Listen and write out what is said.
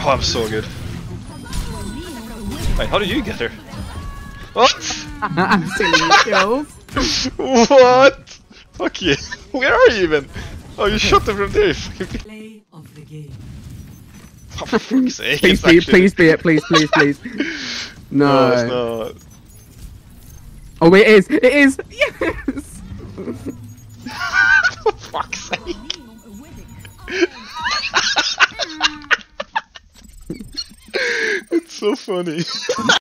Oh, I'm so good. Wait, how did you get her? What? I'm stealing your kills. What? Fuck you. Where are you even? Oh, you shot them from there, you fucking Play of the game. Oh, for fuck's sake. Please be it, please be it, please, please, please. No. No, it's not. Oh, it is! It is! Yes! For fuck's sake. It's so funny.